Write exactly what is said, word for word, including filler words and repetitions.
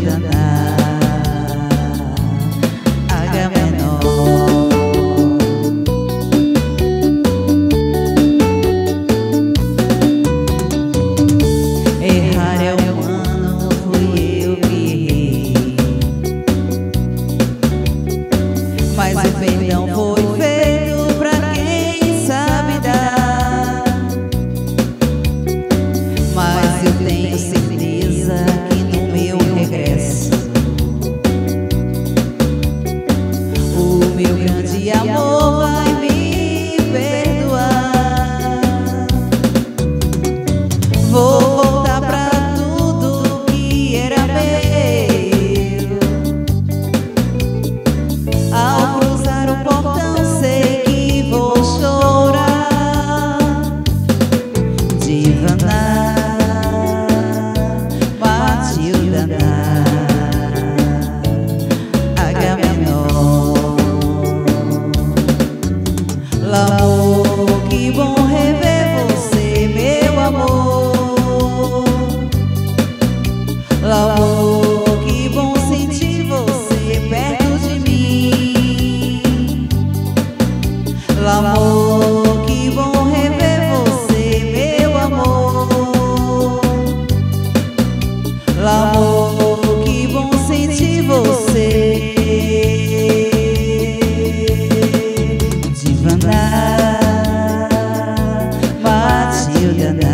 Matilda H menor. Errar é humano, fui eu que errei, mas o perdão foi feito pra quem sabe dar. Mas eu tenho certeza que no meu regresso o meu grande amor vai me perdoar. Vou voltar pra tudo que era meu. Ao cruzar o portão sei que vou chorar. Divana Matilda H menor. L'amor, que bom rever você, meu amor. L'amor, que bom sentir você perto de mim. L'amor, que bom rever você, meu amor. L'amor, que bom sentir você. Divana Matilda